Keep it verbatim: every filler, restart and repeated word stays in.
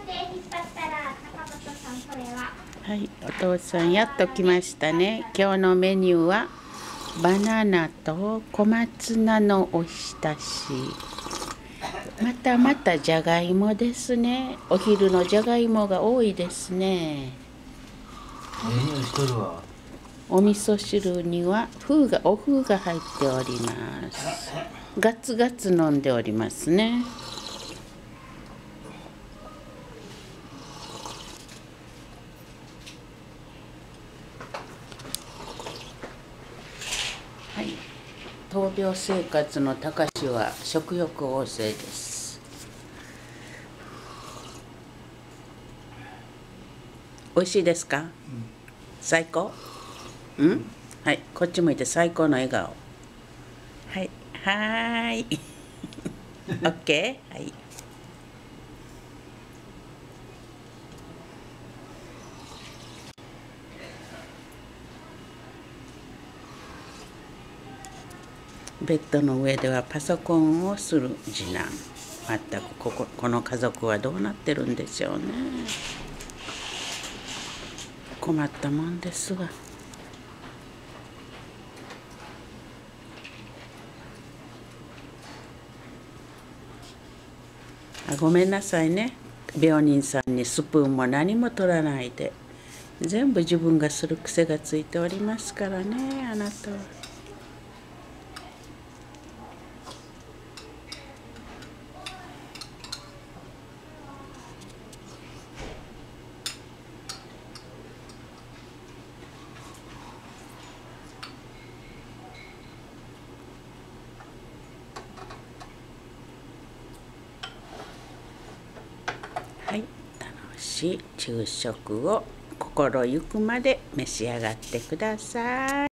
はい、お父さんやっと来ましたね。今日のメニューはバナナと小松菜のおひたし。またまたじゃがいもですね。お昼のじゃがいもが多いですね。 ええ匂いしとるわ。 お味噌汁には風がお風が入っております。ガツガツ飲んでおりますね。はい、闘病生活の高志は食欲旺盛です。美味しいですか？うん、最高？うん？はい、こっち向いて最高の笑顔。はい、はーい。オッケー？はい。ベッドの上ではパソコンをする次男。まったくここ、この家族はどうなってるんでしょうね。困ったもんですわ。あ、ごめんなさいね。病人さんにスプーンも何も取らないで。全部自分がする癖がついておりますからね、あなたは。はい、楽しい昼食を心ゆくまで召し上がってください。